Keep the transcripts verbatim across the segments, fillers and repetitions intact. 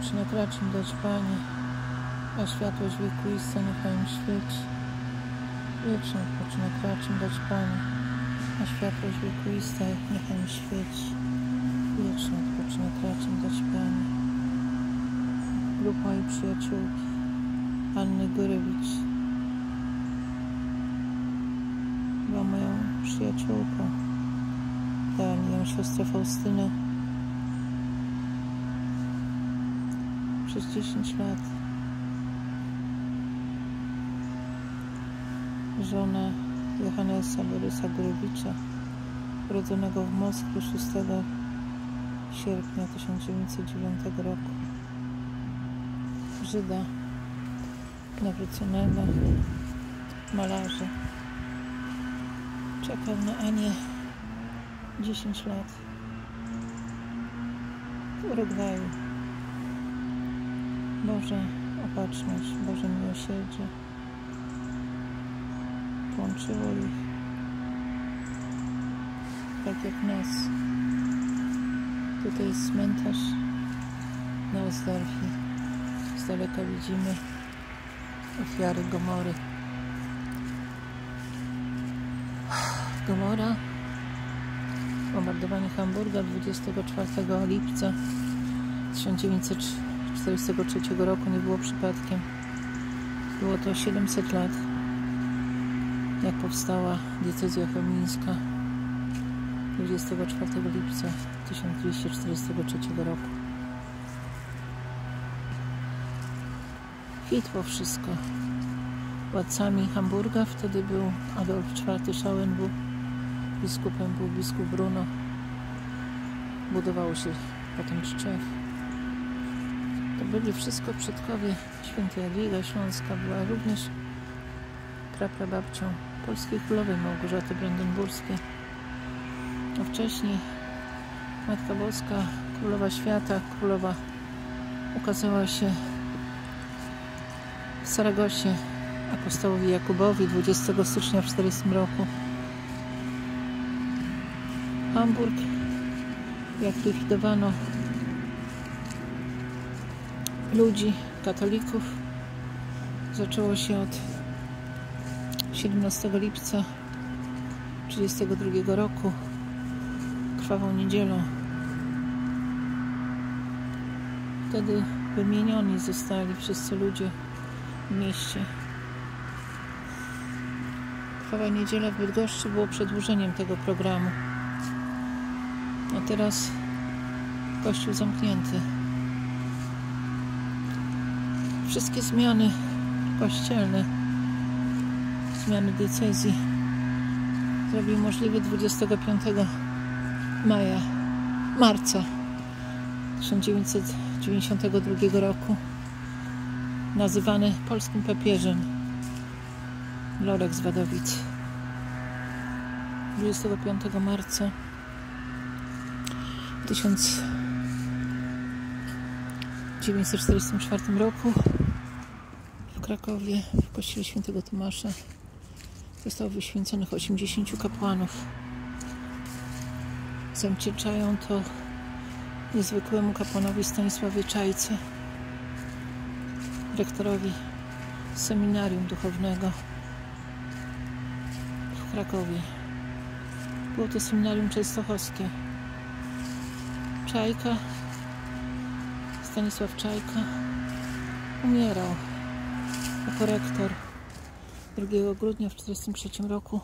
odpoczynek racz im dać, Panie, a światłość wiekuista niechaj im świeci. Wieczny odpoczynek racz im dać, Panie, a światłość wiekuista niechaj im świeci. Wieczny odpoczynek racz im dać, Panie. Grupa i przyjaciółki Anny Górewicz była moją przyjaciółką. Dałem ją siostrę Faustynę przez dziesięć lat. Żona Johannesa Borysa Górewicza, urodzonego w Moskwie szóstego sierpnia tysiąc dziewięćset dziewiątego roku. Żyda nawróconego, malarza. Czekał na Anię dziesięć lat w Urugwaju. Boża opatrzność, Boże miłosierdzie połączyło ich tak jak nas. Tutaj jest cmentarz na Ozdorfie. Z daleka widzimy ofiary Gomory. Gomora, bombardowanie Hamburga dwudziestego czwartego lipca tysiąc dziewięćset czterdziestego trzeciego roku nie było przypadkiem. Było to siedemset lat, jak powstała diecezja chełmińska dwudziestego czwartego lipca tysiąc dwieście czterdziestego trzeciego roku. Kwitło wszystko. Władcami Hamburga wtedy był Adolf czwarty Schauenbuch, biskupem był biskup Bruno. Budowało się potem Szczech. To byli wszystko przodkowie świętej Jadwiga Śląska. Była również praprababcią polskiej królowej Małgorzaty Brandenburskiej. A wcześniej Matka Boska, Królowa Świata, Królowa ukazała się w Saragosie apostołowi Jakubowi dwudziestego stycznia w czterdziestym roku. Hamburg, jak likwidowano ludzi, katolików, zaczęło się od siedemnastego lipca tysiąc dziewięćset trzydziestego drugiego roku, krwawą niedzielą. Wtedy wymienioni zostali wszyscy ludzie w mieście. Krwawa niedziela w Bydgoszczy było przedłużeniem tego programu. A teraz kościół zamknięty. Wszystkie zmiany kościelne, zmiany diecezji zrobił możliwy dwudziestego piątego maja, marca tysiąc dziewięćset dziewięćdziesiątego drugiego roku, nazywany polskim papieżem Lorek z Wadowic. dwudziestego piątego marca tysiąc dziewięćset czterdziestym czwartym roku w Krakowie w kościele świętego Tomasza zostało wyświęconych osiemdziesięciu kapłanów. Zawdzięczają to niezwykłemu kapłanowi Stanisławie Czajce, rektorowi seminarium duchownego w Krakowie. Było to seminarium częstochowskie. Czajka, Stanisław Czajka umierał jako rektor drugiego grudnia w tysiąc dziewięćset czterdziestym trzecim roku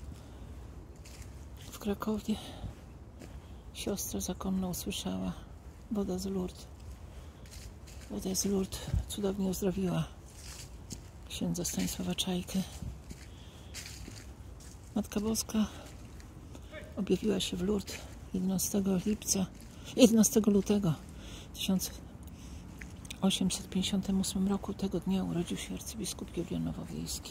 w Krakowie. Siostra zakonna usłyszała: woda z Lourdes. Woda z Lourdes cudownie uzdrowiła księdza Stanisława Czajkę. Matka Boska objawiła się w Lourdes jedenastego lipca, jedenastego lutego tysiąc osiemset pięćdziesiątego ósmego roku. Tego dnia urodził się arcybiskup Julian Nowowiejski,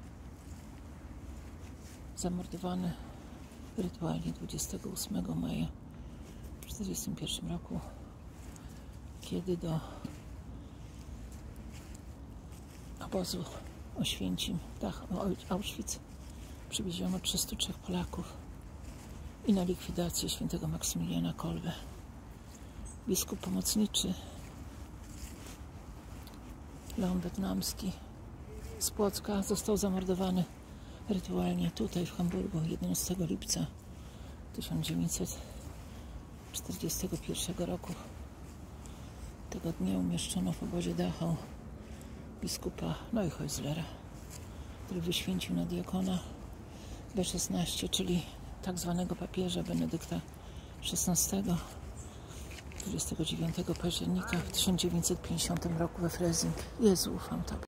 zamordowany rytualnie dwudziestego ósmego maja tysiąc dziewięćset czterdziestym pierwszym roku, kiedy do obozu Oświęcim, tak, Auschwitz, przywieziono trzystu trzech Polaków i na likwidację świętego Maksymiliana Kolbe. Biskup pomocniczy Leon Wietnamski z Płocka został zamordowany rytualnie tutaj w Hamburgu jedenastego lipca tysiąc dziewięćset czterdziestego pierwszego roku. Tego dnia umieszczono w obozie Dachau biskupa Neuhäuslera, który wyświęcił na diakona B szesnaście, czyli tak zwanego papieża Benedykta szesnastego, dwudziestego dziewiątego października w tysiąc dziewięćset pięćdziesiątym roku we Freising. Jezu, ufam Tobie.